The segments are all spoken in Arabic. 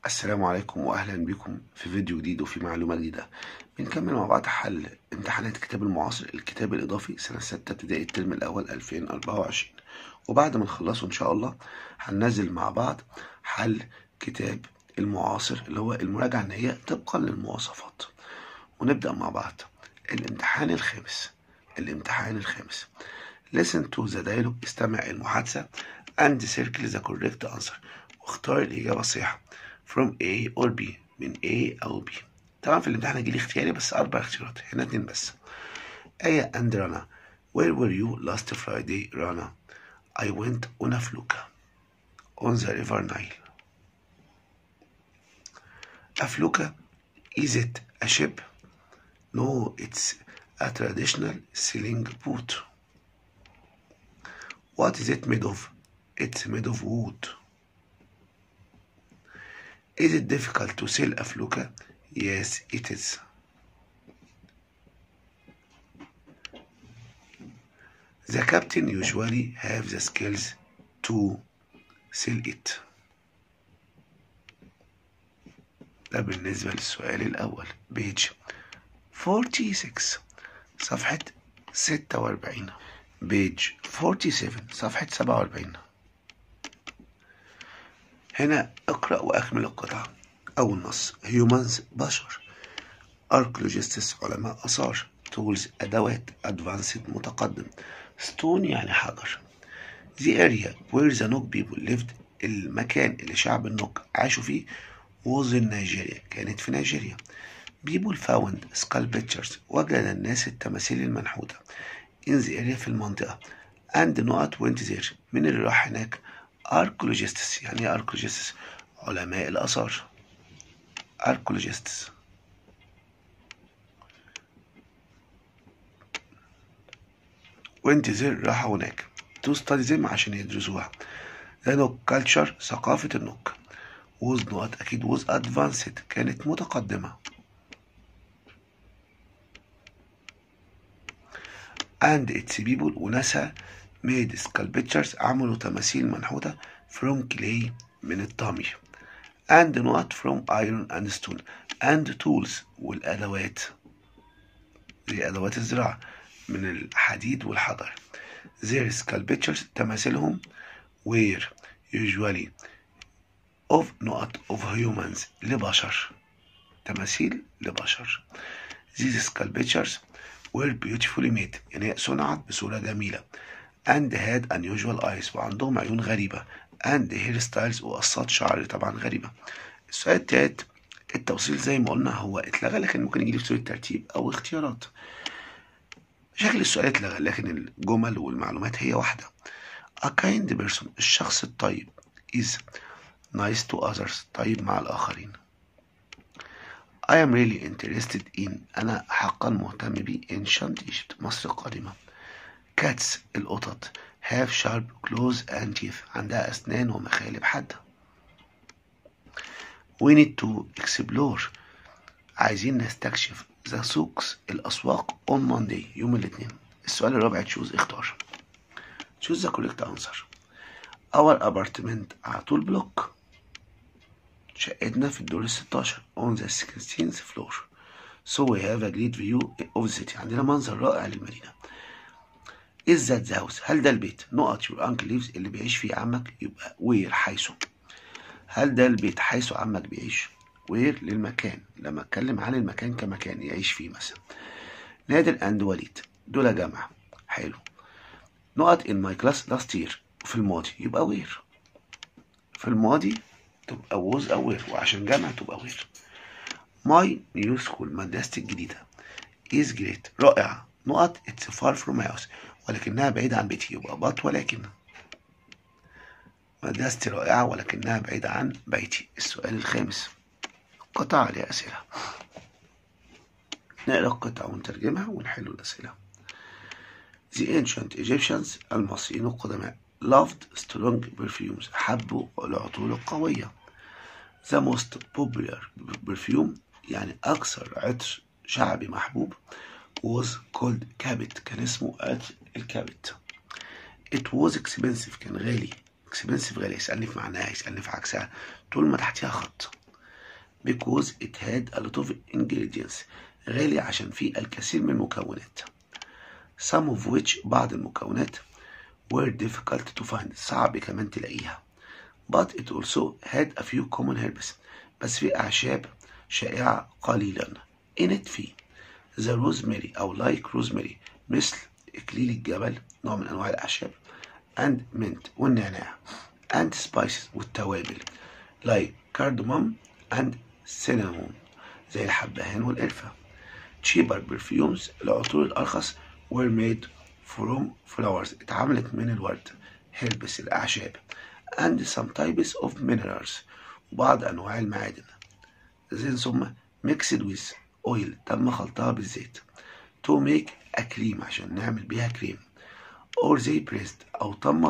السلام عليكم واهلا بكم في فيديو جديد وفي معلومه جديده. بنكمل مع بعض حل امتحانات الكتاب المعاصر الكتاب الاضافي سنه 6 ابتدائي الترم الاول 2024. وبعد ما نخلصه ان شاء الله هننزل مع بعض حل كتاب المعاصر اللي هو المراجعه النهائيه طبقا للمواصفات. ونبدا مع بعض الامتحان الخامس. Listen to the dialogue، استمع المحادثه and circle the correct answer، واختار الإجابة الصحيحة from A or B، من A أو B. طبعا في الامتحان هيجيلي اختياري بس 4 اختيارات، هنا 2 بس. آية and رنا. Where were you last Friday رنا؟ I went on a fluke on the river Nile. A fluke, is it a ship? No, it's a traditional sailing boat. What is it made of? It's made of wood. Is it difficult to sail a fluke? Yes, it is. The captain usually have the skills to sail it. ده بالنسبة للسؤال الأول. page 46 صفحة 46. page 47 صفحة 47. هنا اقرأ وأكمل القطعة أو النص. humans بشر، archaeologists علماء آثار، tools أدوات، advanced متقدم، stone يعني حجر. the area where the Nok people lived، المكان اللي شعب النوك عاشوا فيه was in Nigeria، كانت في نيجيريا. people found sculptures، وجد الناس التماثيل المنحوتة in the area في المنطقة. and not went there، من اللي راح هناك archaeologists. يعني ايه archaeologists؟ علماء الآثار. archaeologists went there، راحوا هناك to study them عشان يدرسوها. the Nok culture، ثقافة النوك was not، أكيد was advanced، كانت متقدمة. and its people، وناسها made sculptures، عملوا تماثيل منحوتة from clay، من الطامي. and not from iron and stone. and tools، والأدوات زي أدوات الزراعة، من الحديد والحجر. their sculptures، تماثيلهم were usually of not of humans، لبشر، تماثيل لبشر. these sculptures were beautifully made، يعني صنعت بصورة جميلة. and had unusual eyes، وعندهم عيون غريبة. and hairstyles، وقصات شعر طبعا غريبة. السؤال التالت التوصيل زي ما قلنا هو اتلغى، لكن ممكن يجيلي في صورة ترتيب أو اختيارات. شكل السؤال اتلغى لكن الجمل والمعلومات هي واحدة. a kind person، الشخص الطيب is nice to others، طيب مع الآخرين. I am really interested in، أنا حقا مهتم ب ancient Egypt، مصر القديمة. cats، القطط have sharp claws and teeth، عندها أسنان ومخالب حادة. we need to explore، عايزين نستكشف the souks، الأسواق on Monday، يوم الاثنين. السؤال الرابع choose، اختار. choose the correct answer. our apartment على طول بلوك، شقتنا في الدور 16 on the 16th floor. so we have a great view of the city، عندنا منظر رائع للمدينة. is that the house، هل ده البيت؟ نقط your uncle lives، اللي بيعيش فيه عمك، يبقى where، حيث. هل ده البيت حيث عمك بيعيش؟ where للمكان، لما اتكلم عن المكان كمكان يعيش فيه مثلا. نادر and وليد دول جمع، حلو. نقط in my class last year، في الماضي يبقى where، في الماضي تبقى was أو where، وعشان جمع تبقى where. my new school، مدرستي الجديدة is great، رائعة. نقط it's far from my house، ولكنها بعيدة عن بيتي، يبقى but ولكن. مدرستي رائعة ولكنها بعيدة عن بيتي. السؤال الخامس قطع عليها أسئلة، نقرأ القطع ونترجمها ونحل الأسئلة. The ancient Egyptians، المصريين القدماء loved strong perfumes، حبوا العطور القوية. The most popular perfume، يعني أكثر عطر شعبي محبوب was called كابت، كان اسمه عطر الكابت. It was expensive، كان غالي. expensive غالي، يسألني في معناها، يسألني في عكسها، طول ما تحتها خط. because it had a lot of ingredients. غالي عشان فيه الكثير من المكونات. some of which بعض المكونات were difficult to find صعب كمان تلاقيها. but it also had a few common herbs بس في أعشاب شائعة قليلا. in it فيه the rosemary أو like rosemary مثل إكليل الجبل نوع من أنواع الأعشاب and mint والنعناع and spices والتوابل like cardamom and cinnamon زي الحبهان والقرفة. cheaper perfumes العطور الأرخص were made from flowers اتعملت من الورد herbs الأعشاب and some types of minerals وبعض أنواع المعادن. then ثم mixed with oil تم خلطها بالزيت to make a cream عشان نعمل بيها كريم or they pressed أو تم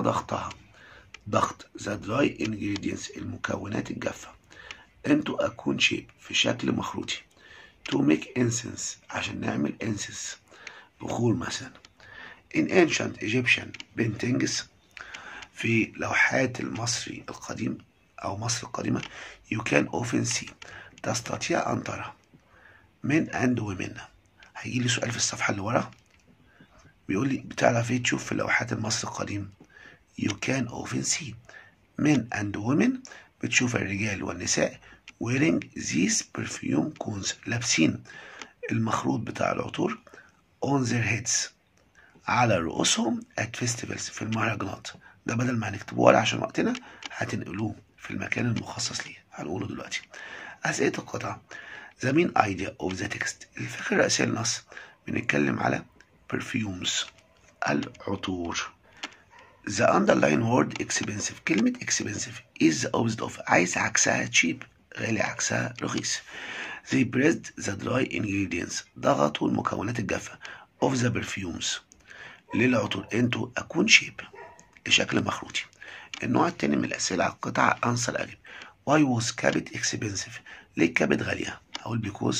ضغط the dry ingredients المكونات الجافة into a cone shape في شكل مخروطي to make incense عشان نعمل incense بخور مثلا. in ancient Egyptian paintings في لوحات المصري القديم أو مصر القديمة you can often see تستطيع أن ترى men and women. هيجي لي سؤال في الصفحة اللي ورا بيقول لي بتعرف ايه تشوف في لوحات المصري القديم you can often see men and women بتشوف الرجال والنساء wearing these perfume cones لابسين المخروط بتاع العطور on their heads على رؤوسهم at festivals في المهرجانات. ده بدل ما هنكتبه ورا عشان وقتنا هتنقلوه في المكان المخصص ليه هنقوله دلوقتي. أسئلة القطعة the main idea of the text الفكرة الرئيسية للنص بنتكلم على perfumes العطور. the underlying word expensive كلمة expensive is the opposite of عايز عكسها cheap غالي عكسها رخيص. they pressed the dry ingredients ضغطوا المكونات الجافة of the perfumes للعطور into a cone shape بشكل مخروطي. النوع التاني من الأسئلة على القطعة answer أجب why was cabbage expensive ليه الكبد غالية؟ هقول because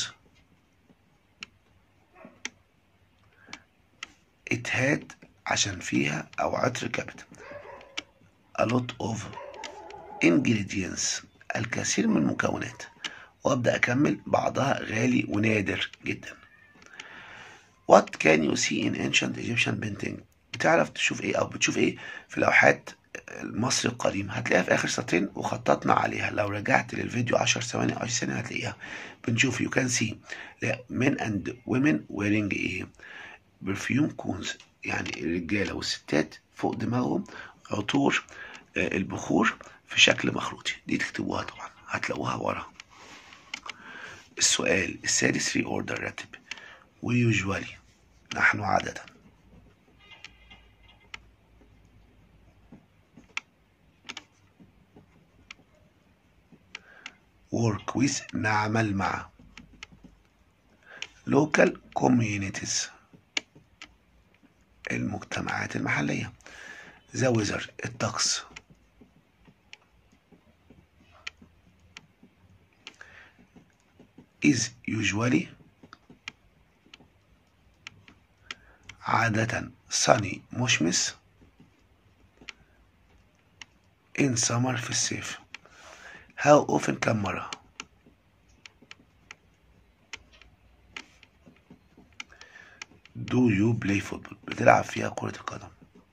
it had عشان فيها أو عطر كبد a lot of ingredients الكثير من المكونات وأبدأ أكمل بعضها غالي ونادر جدا. what can you see in ancient Egyptian painting بتعرف تشوف ايه او بتشوف ايه في لوحات مصر القديم هتلاقيها في اخر سطرين وخططنا عليها لو رجعت للفيديو 10 ثواني او 20 ثانيه هتلاقيها. بنشوف you can see men and women wearing ايه perfume cones يعني الرجاله والستات فوق دماغهم عطور البخور في شكل مخروطي. دي تكتبوها طبعا هتلاقوها ورا. السؤال السادس reorder رتب ويوجوالي نحن عادة work with نعمل مع local communities المجتمعات المحلية the weather الطقس is usually عادة sunny مشمس in summer في الصيف how often كم مرة do you play football بتلعب فيها كرة القدم.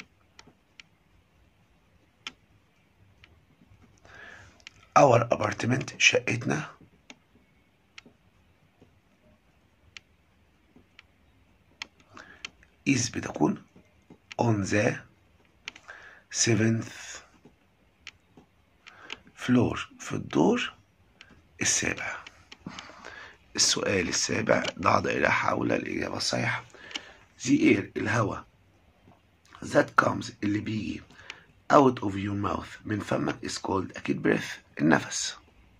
our apartment شقتنا is بتكون on the 7th floor في الدور السابع. السؤال السابع ضع دائرة حول الإجابة الصحيحة. the air الهواء that comes اللي بيجي out of your mouth من فمك is called أكيد breath النفس.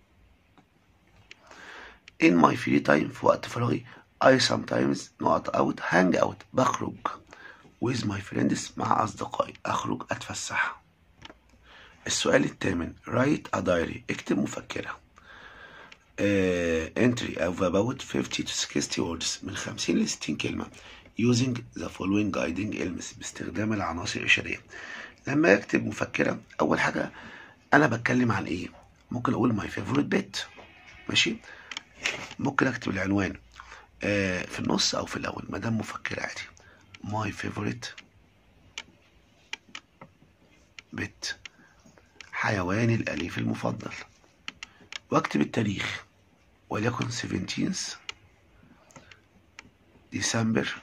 in my free time في وقت فراغي I sometimes not out hang out بخرج with my friends مع أصدقائي أخرج أتفسح. السؤال الثامن write a diary اكتب مفكرة entry of about 50 to 60 words من 50 ل 60 كلمة using the following guiding elements باستخدام العناصر الإرشادية. لما أكتب مفكرة أول حاجة أنا بتكلم عن إيه؟ ممكن أقول my favorite pet ماشي. ممكن اكتب العنوان في النص او في الاول ما دام مفكر عادي. my favorite pet، حيواني الاليف المفضل، واكتب التاريخ وليكن 17 ديسمبر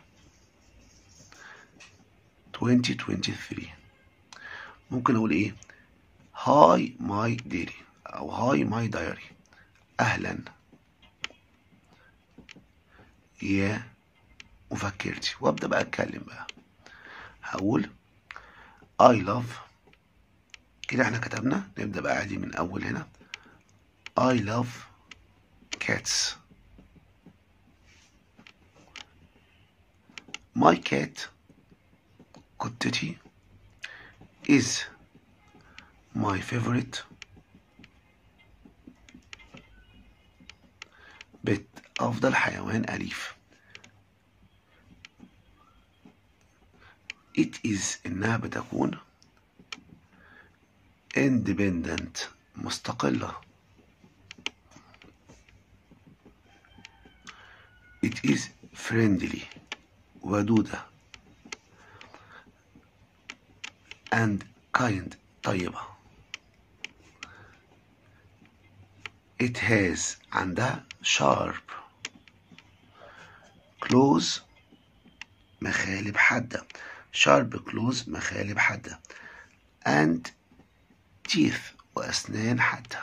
2023. ممكن اقول ايه؟ هاي ماي ديري او هاي ماي دايري، اهلا يا مفكرتي، وابدا بقى اتكلم بقى. هقول I love، كده احنا كتبنا، نبدا بقى عادي من اول هنا. I love cats. My cat، قطتي، is my favorite pet، أفضل حيوان أليف. It is، إنها بتكون independent، مستقلة. It is friendly، ودودة. and kind، طيبة. It has، عندها sharp claws، مخالب حادة. sharp claws، مخالب حادة. and teeth، وأسنان حادة.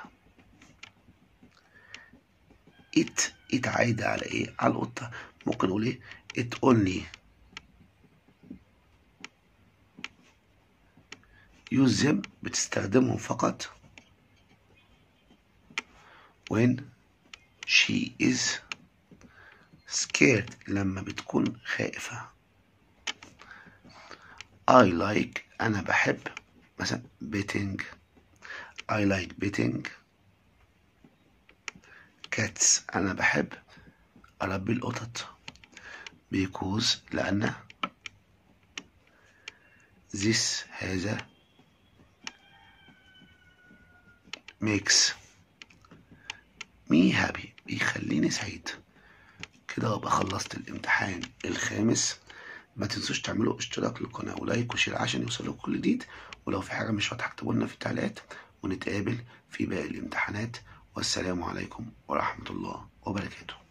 it عايدة على إيه؟ على القطة. ممكن نقول إيه؟ it only use them، بتستخدمهم فقط when she is scared، لما بتكون خائفة. I like، أنا بحب مثلا betting، I like betting cats، أنا بحب أربي القطط. because، لأن this، هذا makes me happy، بيخليني سعيد. كده أبقى خلصت الامتحان الخامس. ما تنسوش تعملوا اشتراك للقناة ولايك وشير عشان يوصلكوا كل جديد، ولو في حاجة مش واضحة اكتبوا لنا في التعليقات، ونتقابل في باقي الامتحانات. والسلام عليكم ورحمة الله وبركاته.